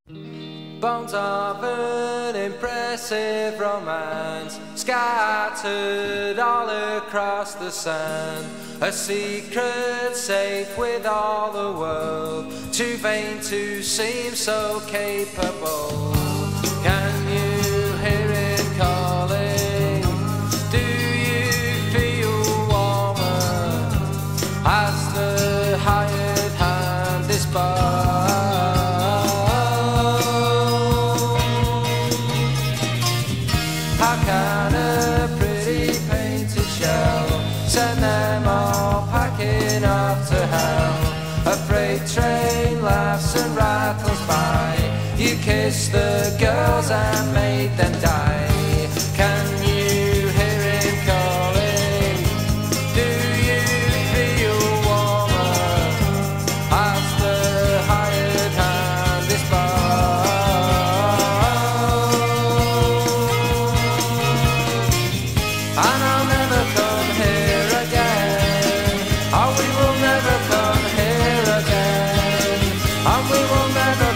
Bones of an impressive romance scattered all across the sand. A secret safe with all the world, too vain to seem so capable. Can you hear it calling? Do you feel warmer as the hired hand is barred? How can a pretty painted shell send them all packing off to hell? A freight train laughs and rattles by. You kissed the girls and made them die. Can you hear him calling? Do you feel warmer as the hired hand is barred? And I'll never come here again. Oh, we will never come here again. And we will never